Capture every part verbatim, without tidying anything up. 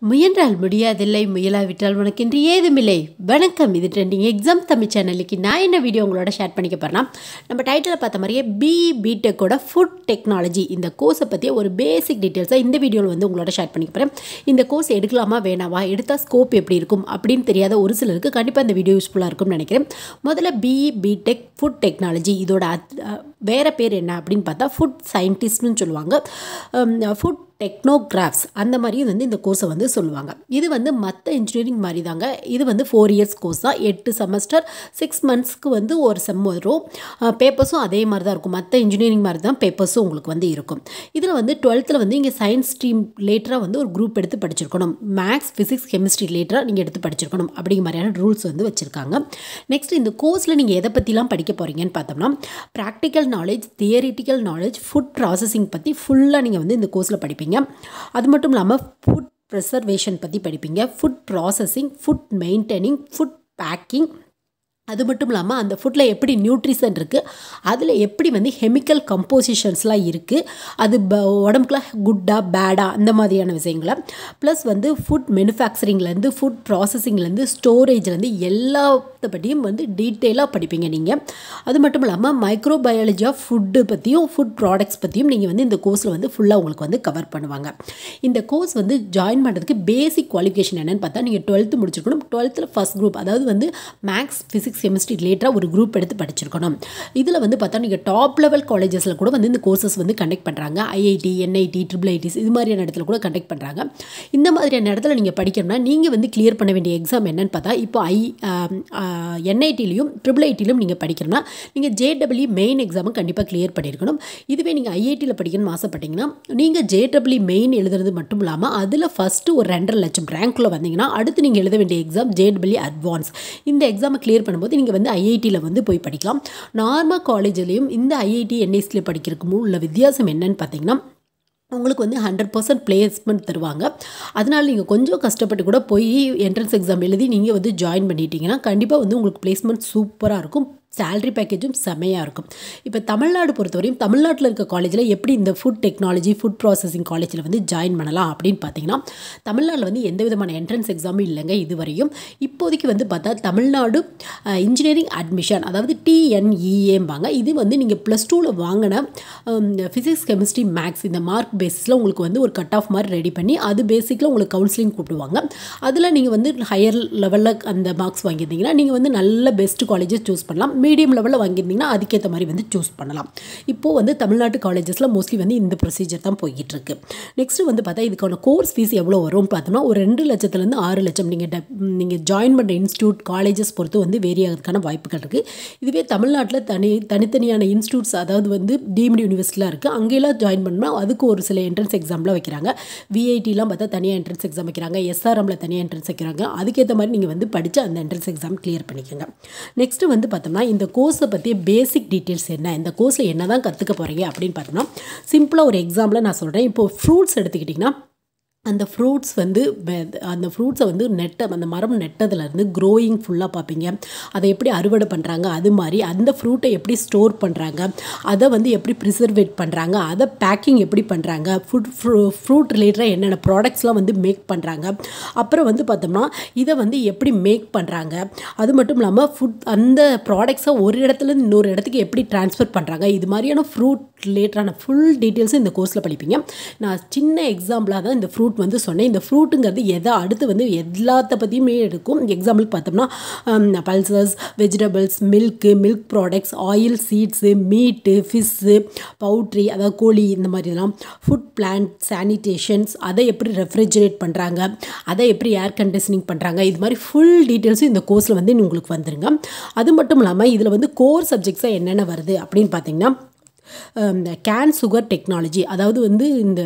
முயன்றால் முடியாதில்லை, முயலாவிட்டால் உனக்கென்று ஏதுமில்லை. வணக்கம், இது ட்ரெண்டிங் எக்ஸாம் தமிழ் சேனலுக்கு நான் என்ன வீடியோ உங்களோட ஷேர் பண்ணிக்க போகிறேன்னா, நம்ம டைட்டில் பார்த்த மாதிரியே பிஇ பிடெக்கோட ஃபுட் டெக்னாலஜி இந்த கோர்ஸை பற்றிய ஒரு பேசிக் டீட்டெயில்ஸாக இந்த வீடியோவில் வந்து உங்களோட ஷேர் பண்ணிக்க போகிறேன். இந்த கோர்ஸ் எடுக்கலாமா வேணாவா, எடுத்தால் ஸ்கோப் எப்படி இருக்கும் அப்படின்னு தெரியாத ஒரு சிலருக்கு கண்டிப்பாக இந்த வீடியோ யூஸ்ஃபுல்லாக இருக்கும்னு நினைக்கிறேன். முதல்ல பிஇ பிடெக் ஃபுட் டெக்னாலஜி இதோட வேறு பேர் என்ன அப்படின்னு பார்த்தா ஃபுட் சயின்டிஸ்ட்னு சொல்லுவாங்க, ஃபுட் டெக்னோகிராஃப்ஸ் அந்த மாதிரி வந்து இந்த கோர்ஸை வந்து சொல்லுவாங்க. இது வந்து மற்ற இன்ஜினியரிங் மாதிரி தாங்க. இது வந்து ஃபோர் இயர்ஸ் கோர்ஸ் தான். எட்டு செமஸ்டர் சிக்ஸ் மந்த்ஸ்க்கு வந்து ஒரு செம் வரும். பேப்பர்ஸும் அதே மாதிரி தான் இருக்கும். மற்ற இன்ஜினியரிங் மாதிரி தான் பேப்பர்ஸும் உங்களுக்கு வந்து இருக்கும். இதில் வந்து டுவெல்த்தில் வந்து இங்கே சயின்ஸ் ஸ்ட்ரீம் லேட்டராக வந்து ஒரு குரூப் எடுத்து படிச்சிருக்கணும். மேக்ஸ் ஃபிசிக்ஸ் கெமிஸ்ட்ரி லேட்டராக நீங்கள் எடுத்து படிச்சிருக்கணும் அப்படிங்கிற மாதிரியான ரூல்ஸ் வந்து வச்சுருக்காங்க. நெக்ஸ்ட் இந்த கோர்ஸில் நீங்கள் எதை பற்றிலாம் படிக்க போகிறீங்கன்னு பார்த்தோம்னா, practical knowledge, theoretical knowledge, food processing பற்றி ஃபுல்லாக நீங்கள் வந்து இந்த கோர்ஸில் படிப்பீங்க. அது மட்டும் இல்லாமல் ஃபுட் ப்ரிசர்வேஷன் பற்றி படிப்பீங்க, food processing, food maintaining, food packing. அது மட்டும் இல்லாமல் அந்த ஃபுட்டில் எப்படி நியூட்ரிஷன் இருக்குது, அதில் எப்படி வந்து கெமிக்கல் கம்போசிஷன்ஸ்லாம் இருக்குது, அது ப உடம்புக்குலாம் குட்டா பேடா அந்த மாதிரியான விஷயங்களை, ப்ளஸ் வந்து ஃபுட் மேனுஃபேக்சரிங்லேருந்து ஃபுட் ப்ராசஸிங்லேருந்து ஸ்டோரேஜ்லேருந்து எல்லாத்த பற்றியும் வந்து டீட்டெயிலாக படிப்பீங்க நீங்கள். அது மட்டும் இல்லாமல் மைக்ரோபயாலஜி ஆஃப் ஃபுட்டு பற்றியும் ஃபுட் ப்ராடக்ட்ஸ் பற்றியும் நீங்கள் வந்து இந்த கோர்ஸில் வந்து ஃபுல்லாக உங்களுக்கு வந்து கவர் பண்ணுவாங்க. இந்த கோர்ஸ் வந்து ஜாயின் பண்ணுறதுக்கு பேசிக் குவாலிஃபிகேஷன் என்னென்னு பார்த்தா, நீங்கள் டுவெல்த்து முடிச்சிருக்கணும். டுவெல்த்தில் ஃபஸ்ட் குரூப், அதாவது வந்து மேக்ஸ் ஃபிசிக்ஸ் கெமிஸ்ட்ரி லேட்டராக ஒரு குரூப் எடுத்து படிச்சிருக்கணும். இதில் வந்து பார்த்தா நீங்கள் டாப் லெவல் காலேஜஸில் கூட வந்து இந்த கோர்சஸ் வந்து கண்டக்ட் பண்ணுறாங்க. ஐஐடி, என்ஐடி, ட்ரிபிள் ஐடிஸ் இது மாதிரியான இடத்துல கூட கண்டக்ட் பண்ணுறாங்க. இந்த மாதிரியான இடத்துல நீங்கள் படிக்கணும்னா நீங்கள் வந்து கிளியர் பண்ண வேண்டிய எக்ஸாம் என்னன்னு பார்த்தா, இப்போ ஐ என்ஐடிலையும் ட்ரிபிள் ஐடிலையும் நீங்கள் படிக்கணும்னா நீங்கள் ஜேடபிள்யூ மெயின் எக்ஸாமும் கண்டிப்பாக கிளியர் பண்ணியிருக்கணும். இதுவே நீங்கள் ஐஐடியில் படிக்கணும்னு ஆசைப்பட்டீங்கன்னா நீங்கள் ஜேடபிள்யூ மெயின் எழுதுறது மட்டும் இல்லாமல் அதில் ஃபஸ்ட்டு ஒரு ரெண்டரை லட்சம் ரேங்க்குள்ளே வந்தீங்கன்னா அடுத்து நீங்கள் எழுத வேண்டிய எக்ஸாம் ஜேடபிள்யூ அட்வான்ஸ். இந்த எக்ஸாமை கிளியர் பண்ணும்போது நீங்கள் வந்து ஐஐடியில் வந்து போய் படிக்கலாம். நார்மல் காலேஜ்லேயும் இந்த ஐஐடி என்ஐசியில் படிக்கிறதுக்கு உள்ள வித்தியாசம் என்னன்னு பார்த்தீங்கன்னா, உங்களுக்கு வந்து ஹண்ட்ரட் பர்சன்ட் பிளேஸ்மெண்ட் தருவாங்க. அதனால் நீங்கள் கொஞ்சம் கஷ்டப்பட்டு கூட போய் என்ட்ரன்ஸ் எக்ஸாம் எழுதி நீங்கள் வந்து ஜாயின் பண்ணிட்டீங்கன்னா கண்டிப்பாக வந்து உங்களுக்கு பிளேஸ்மெண்ட் சூப்பராக இருக்கும். சேலரி பேக்கேஜும் செமையாக இருக்கும். இப்போ தமிழ்நாடு பொறுத்தவரையும் தமிழ்நாட்டில் இருக்க காலேஜில் எப்படி இந்த ஃபுட் டெக்னாலஜி ஃபுட் ப்ராசஸிங் காலேஜில் வந்து ஜாயின் பண்ணலாம் அப்படின்னு பார்த்தீங்கன்னா, தமிழ்நாட்டில் வந்து எந்த விதமான என்ட்ரன்ஸ் எக்ஸாமும் இல்லைங்க இதுவரையும். இப்போதைக்கு வந்து பார்த்தா தமிழ்நாடு இன்ஜினியரிங் அட்மிஷன், அதாவது டிஎன்இஏம்பாங்க. இது வந்து நீங்கள் ப்ளஸ் டூவில் வாங்கின ஃபிசிக்ஸ் கெமிஸ்ட்ரி மேக்ஸ் இந்த மார்க் பேஸிஸில் உங்களுக்கு வந்து ஒரு கட் ஆஃப் மாதிரி ரெடி பண்ணி அது பேசிக்கில் உங்களுக்கு கவுன்சிலிங் கூப்பிடுவாங்க. அதில் நீங்கள் வந்து ஹையர் லெவலில் அந்த மார்க்ஸ் வாங்கியிருந்தீங்கன்னா நீங்கள் வந்து நல்ல பெஸ்ட் காலேஜஸ் சூஸ் பண்ணலாம். மீடியம் லெவலில் வாங்கியிருந்தீங்கன்னா அதுக்கேற்ற மாதிரி வந்து சூஸ் பண்ணலாம். இப்போது வந்து தமிழ்நாட்டு காலேஜஸில் மோஸ்ட்லி வந்து இந்த ப்ரொசீஜர் தான் போய்கிட்டு இருக்கு. நெக்ஸ்ட்டு வந்து பார்த்தா இதுக்கான கோர்ஸ் ஃபீஸ் எவ்வளோ வரும் பார்த்தோம்னா, ஒரு ரெண்டு லட்சத்துலேருந்து ஆறு லட்சம் நீங்கள் நீங்கள் ஜாயின் பண்ணுற இன்ஸ்டியூட் காலேஜஸ் பொறுத்து வந்து வேரி ஆகிறதுக்கான வாய்ப்புகள் இருக்குது. இதுவே தமிழ்நாட்டில் தனி தனித்தனியான இன்ஸ்டியூட்ஸ், அதாவது வந்து டீம்டு யூனிவர்சிட்டிலாம் இருக்குது, அங்கேலாம் ஜாயின் பண்ணால் அதுக்கு ஒரு சில என்ட்ரன்ஸ் எக்ஸாம்லாம் வைக்கிறாங்க. விஐடிலாம் பார்த்தா தனியாக என்ட்ரன்ஸ் எக்ஸாம் வைக்கிறாங்க, எஸ்ஆர்எம்மில் தனியாக என்ட்ரன்ஸ் வைக்கிறாங்க. அதுக்கேற்ற மாதிரி நீங்கள் வந்து படித்து அந்த என்ட்ரன்ஸ் எக்ஸாம் கிளியர் பண்ணிக்கோங்க. நெக்ஸ்ட்டு வந்து பார்த்தோம்னா இந்த கோர்ஸை பற்றி பேசிக் டீட்டெயில்ஸ் என்ன, இந்த கோர்ஸில் என்ன தான் கற்றுக்க போகிறீங்க அப்படின்னு பார்த்தோம்னா, சிம்பிளாக ஒரு எக்ஸாம்பிள் நான் சொல்கிறேன். இப்போது ஃப்ரூட்ஸ் எடுத்துக்கிட்டிங்கன்னா, அந்த ஃப்ரூட்ஸ் வந்து அந்த ஃப்ரூட்ஸை வந்து நெட்ட அந்த மரம் நெட்டதுலேருந்து க்ரோயிங் ஃபுல்லாக பார்ப்பீங்க. அதை எப்படி அறுவடை பண்ணுறாங்க, அது மாதிரி அந்த ஃப்ரூட்டை எப்படி ஸ்டோர் பண்ணுறாங்க, அதை வந்து எப்படி ப்ரிசர்வேட் பண்ணுறாங்க, அதை பேக்கிங் எப்படி பண்ணுறாங்க, ஃபுட் ஃப்ரூ ஃப்ரூட் ரிலேட்டடாக என்னென்ன ப்ராடக்ட்ஸ்லாம் வந்து மேக் பண்ணுறாங்க, அப்புறம் வந்து பார்த்தோம்னா இதை வந்து எப்படி மேக் பண்ணுறாங்க, அது மட்டும் இல்லாமல் ஃபுட் அந்த ப்ராடக்ட்ஸை ஒரு இடத்துலேருந்து இன்னொரு இடத்துக்கு எப்படி ட்ரான்ஸ்ஃபர் பண்ணுறாங்க, இது மாதிரியான ஃப்ரூட் ரிலேட்டடான ஃபுல் டீட்டெயில்ஸும் இந்த கோர்ஸில் படிப்பீங்க. நான் சின்ன எக்ஸாம்பிளாக தான் இந்த ஃப்ரூட் வந்து சொன்னேன். இந்த ஃப்ரூட்டுங்கிறது எதை அடுத்து வந்து எல்லாத்த பற்றியுமே இருக்கும். எக்ஸாம்பிள் பார்த்தோம்னா pulses, vegetables, milk, milk products, oil, seeds, meat, fish, poultry, அதாவது கோழி, இந்த மாதிரிலாம் ஃபுட் பிளான்ட், சானிடேஷன்ஸ், அதை எப்படி ரெஃப்ரிஜரேட் பண்ணுறாங்க, அதை எப்படி ஏர் கண்டிஷனிங் பண்ணுறாங்க, இது மாதிரி ஃபுல் டீட்டெயில்ஸும் இந்த கோர்ஸில் வந்து உங்களுக்கு வந்துருங்க. அது மட்டும் இல்லாமல் இதில் வந்து கோர் சப்ஜெக்ட்ஸாக என்னென்ன வருது அப்படின்னு பார்த்தீங்கன்னா, கேன் சுகர் டெக்னாலஜி, அதாவது வந்து இந்த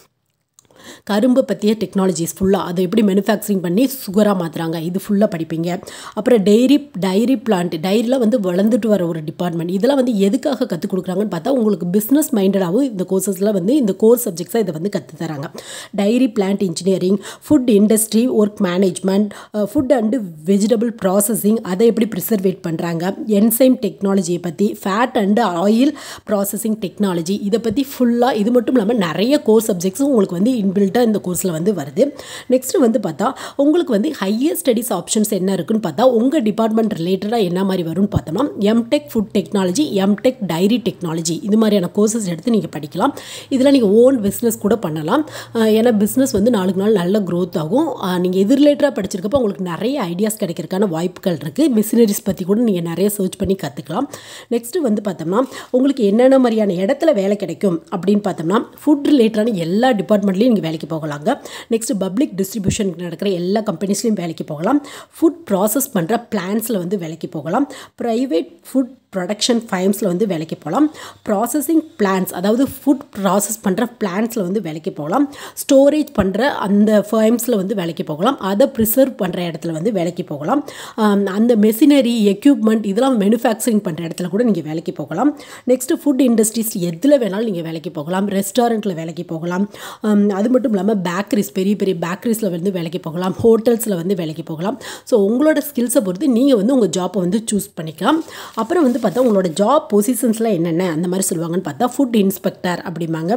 கரும்பு பற்றிய டெக்னாலஜிஸ் ஃபுல்லாக அதை எப்படி மேனுஃபேக்சரிங் பண்ணி சுகராக மாற்றுறாங்க, இது ஃபுல்லாக படிப்பீங்க. அப்புறம் டெய்ரி டைரி பிளான்ட், டைரியில் வந்து வளர்ந்துட்டு வர ஒரு டிபார்ட்மெண்ட், இதெல்லாம் வந்து எதுக்காக கற்றுக் கொடுக்குறாங்கன்னு பார்த்தா உங்களுக்கு பிஸ்னஸ் மைண்டடாகவும் இந்த கோர்சஸில் வந்து இந்த கோர்ஸ் சப்ஜெக்ட்ஸாக இதை வந்து கற்று தராங்க. Dairy plant engineering, food industry work management, food and vegetable processing, அதை எப்படி ப்ரிசர்வேட் பண்ணுறாங்க, என்சைம் டெக்னாலஜியை பற்றி, fat and oil processing technology, இதை பற்றி ஃபுல்லாக. இது மட்டும் இல்லாமல் நிறைய கோர்ஸ் சப்ஜெக்ட்ஸும் உங்களுக்கு வந்து இன் இன்பில்ட்டாக இந்த கோர்ஸில் வந்து வருது. நெக்ஸ்ட்டு வந்து பார்த்தா உங்களுக்கு வந்து ஹையர் ஸ்டடீஸ் ஆப்ஷன்ஸ் என்ன இருக்குன்னு பார்த்தா உங்கள் டிபார்ட்மெண்ட் ரிலேட்டடாக என்ன மாதிரி வரும்னு பார்த்தோம்னா M Tech food technology, M Tech dairy technology இது மாதிரியான கோர்சஸ் எடுத்து நீங்கள் படிக்கலாம். இதில் நீங்கள் ஓன் பிஸ்னஸ் கூட பண்ணலாம். ஏன்னா பிஸ்னஸ் வந்து நாளுக்கு நாள் நல்ல க்ரோத் ஆகும். நீங்கள் இது ரிலேட்டடாக படிச்சிருக்கப்போ உங்களுக்கு நிறைய ஐடியாஸ் கிடைக்கிறதுக்கான வாய்ப்புகள் இருக்குது. மிஷினரிஸ் பற்றி கூட நீங்கள் நிறைய சர்ச் பண்ணி கற்றுக்கலாம். நெக்ஸ்ட்டு வந்து பார்த்தோம்னா உங்களுக்கு என்னென்ன மாதிரியான இடத்துல வேலை கிடைக்கும் அப்படின்னு பார்த்தோம்னா ஃபுட் ரிலேட்டடான எல்லா டிபார்ட்மெண்ட்லேயும் நீங்கள் வேலைக்கு போகலாங்க. நெக்ஸ்ட்டு பப்ளிக் டிஸ்ட்ரிபியூஷன் நடக்கிற எல்லா கம்பெனிஸ்லையும் வேலைக்கு போகலாம். ஃபுட் ப்ராசஸ் பண்ணுற பிளான்ஸில் வந்து வேலைக்கு போகலாம். ப்ரைவேட் ஃபுட் ப்ரொடக்ஷன் ஃபைம்ஸில் வந்து வேலைக்கு போகலாம். ப்ராசஸிங் பிளான்ஸ் அதாவது ஃபுட் ப்ராசஸ் பண்ணுற பிளான்ஸில் வந்து வேலைக்கு போகலாம். ஸ்டோரேஜ் பண்ணுற அந்த ஃபைம்ஸில் வந்து வேலைக்கு போகலாம். அதை ப்ரிசர்வ் பண்ணுற இடத்துல வந்து வேலைக்கு போகலாம். அந்த மெஷினரி எக்யூப்மெண்ட் இதெல்லாம் மேனுஃபேக்சரிங் பண்ணுற இடத்துல கூட நீங்கள் வேலைக்கு போகலாம். நெக்ஸ்ட்டு ஃபுட் இண்டஸ்ட்ரீஸ் எதில் வேணாலும் நீங்கள் வேலைக்கு போகலாம். ரெஸ்டாரண்ட்டில் வேலைக்கு போகலாம். அது மட்டும் இல்லாமல் பேக்கரிஸ் பெரிய பெரிய பேக்கரிஸில் வந்து வேலைக்கு போகலாம். ஹோட்டல்ஸில் வந்து வேலைக்கு போகலாம். ஸோ உங்களோட ஸ்கில்ஸை பொறுத்து நீங்கள் வந்து உங்கள் ஜாப்பை வந்து சூஸ் பண்ணிக்கலாம். அப்புறம் வந்து பார்த்தா உங்களோட ஜாப் பொசிஷன்ஸ்லாம் என்னென்ன அந்த மாதிரி சொல்லுவாங்கன்னு பார்த்தா ஃபுட் இன்ஸ்பெக்டர் அப்படிம்பாங்க.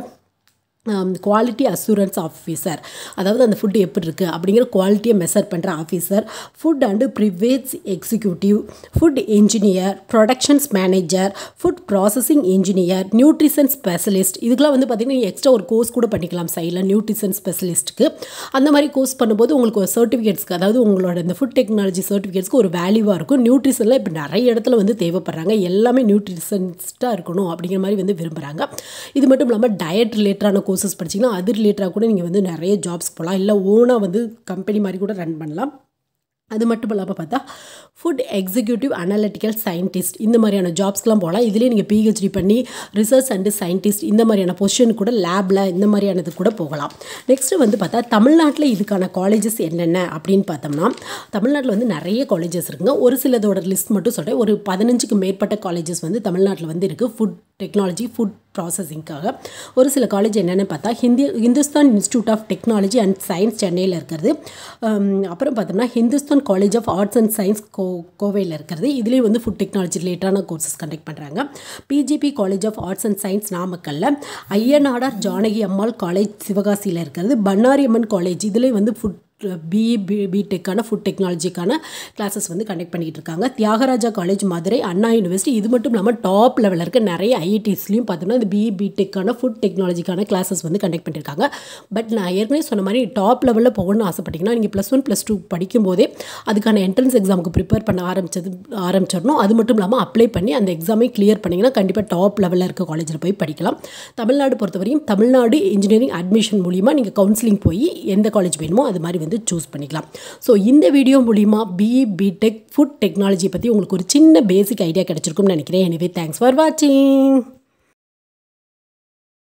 குவாலிட்டி அசூரன்ஸ் ஆஃபீஸர் அதாவது அந்த ஃபுட்டு எப்படி இருக்குது அப்படிங்கிற குவாலிட்டியை மெஷர் பண்ணுற officer. Food and privates executive, food engineer, productions manager, food processing engineer, nutrition specialist. இதுக்கெலாம் வந்து பார்த்திங்கன்னா எக்ஸ்ட்ரா ஒரு கோர்ஸ் கூட பண்ணிக்கலாம் சைடில் நியூட்ரிஷன் ஸ்பெஷலிஸ்ட்டுக்கு. அந்த மாதிரி கோர்ஸ் பண்ணும்போது உங்களுக்கு ஒரு சர்டிஃபிகேட்ஸ்க்கு அதாவது உங்களோட இந்த ஃபுட் டெக்னாலஜி சர்டிஃபிகேட்ஸ்க்கு ஒரு வேல்யூவாக இருக்கும். நியூட்ரிஷனில் இப்போ நிறைய இடத்துல வந்து தேவைப்படுறாங்க. எல்லாமே நியூட்ரிஷனிஸ்ட்டாக இருக்கணும் அப்படிங்கிற மாதிரி வந்து விரும்புகிறாங்க. இது மட்டும் இல்லாமல் டயட் ரிலேட்டடான கோர்சஸ் படிச்சிங்கன்னா அது ரிலேட்டடாக கூட நீங்கள் வந்து நிறைய ஜாப்ஸ் போகலாம். இல்லை ஓனாக வந்து கம்பெனி மாதிரி கூட ரன் பண்ணலாம். அது மட்டும் இல்லாமல் பார்த்தா ஃபுட் எக்ஸிக்யூட்டிவ் அனலிட்டிக்கல் சயின்டிஸ்ட் இந்த மாதிரியான ஜாப்ஸ்க்கெலாம் போகலாம். இதுலேயே நீங்கள் பிஹெச்டி பண்ணி ரிசர்ச் அண்டு சயின்டிஸ்ட் இந்த மாதிரியான பொசிஷன் கூட லேபில் இந்த மாதிரியானது கூட போகலாம். நெக்ஸ்ட்டு வந்து பார்த்தா தமிழ்நாட்டில் இதுக்கான காலேஜஸ் என்னென்ன அப்படின்னு பார்த்தோம்னா தமிழ்நாட்டில் வந்து நிறைய காலேஜஸ் இருக்குங்க. ஒரு சிலதோட லிஸ்ட் மட்டும் சொல்கிறேன். ஒரு பதினஞ்சுக்கு மேற்பட்ட காலேஜஸ் வந்து தமிழ்நாட்டில் வந்து இருக்குது ஃபுட் டெக்னாலஜி ஃபுட் ப்ராசஸிங்காக. ஒரு சில காலேஜ் என்னென்னு பார்த்தா Hindi Hindustan institute of technology and science சென்னையில் இருக்கிறது. அப்புறம் பார்த்தோம்னா Hindustan college of arts and science கோ கோவையில் இருக்கிறது. இதுலேயும் வந்து ஃபுட் டெக்னாலஜி ரிலேட்டடான கோர்சஸ் கண்டக்ட் பண்ணுறாங்க. PGP college of arts and science நாமக்கல்ல, ஐயனாடார் ஜானகி அம்மாள் காலேஜ் சிவகாசியில் இருக்கிறது. பண்ணாரி அம்மன் காலேஜ் இதுலேயும் வந்து ஃபுட் பிஇ பி பிடெக்கான ஃபுட் டெக்னாலஜிக்கான கிளாஸஸ் வந்து கண்டக்ட் பண்ணிகிட்டு இருக்காங்க. தியாகராஜா காலேஜ் மதுரை, அண்ணா யூனிவர்சிட்டி இது மட்டும் இல்லாமல் டாப் லெவலில் இருக்க நிறைய ஐஐடிஸ்லையும் பார்த்தோம்னா இந்த பிஇ பிடெக்கான ஃபுட் டெக்னாலஜிக்கான கிளாஸஸ் வந்து கண்டக்ட் பண்ணியிருக்காங்க. பட் நான் ஏற்கனவே சொன்ன மாதிரி டாப் லெவலில் போகணும்னு ஆசைப்பட்டீங்கன்னா நீங்கள் ப்ளஸ் ஒன் ப்ளஸ் டூ படிக்கும்போதே அதுக்கான என்ட்ரன்ஸ் எக்ஸாமுக்கு ப்ரிப்பேர் பண்ண ஆரம்பிச்சது ஆரம்பிச்சிடணும். அது மட்டும் இல்லாமல் அப்ளை பண்ணி அந்த எக்ஸாமை கிளியர் பண்ணிங்கன்னா கண்டிப்பாக டாப் லெவலில் இருக்க காலேஜில் போய் படிக்கலாம். தமிழ்நாடு பொறுத்தவரையும் தமிழ்நாடு இன்ஜினியரிங் அட்மிஷன் மூலிமா நீங்கள் கவுன்சிலிங் போய் எந்த காலேஜ் வேணுமோ அது மாதிரி வந்து சூஸ் பண்ணிக்கலாம். ஸோ இந்த வீடியோ மூலிமா பிஇ பிடெக் ஃபுட் டெக்னாலஜி பற்றி உங்களுக்கு ஒரு சின்ன பேசிக் ஐடியா கிடைச்சிருக்கும்னு நினைக்கிறேன். எனவே தேங்க்ஸ் ஃபார் வாட்சிங்.